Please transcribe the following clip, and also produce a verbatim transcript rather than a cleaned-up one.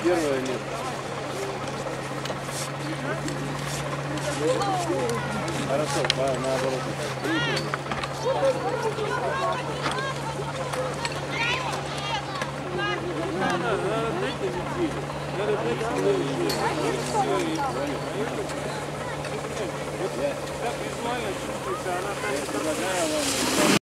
первое место. Хорошо, по, наоборот. Надо, надо дать на Надо дать как визуально чувствуется, она там предлагаю вам.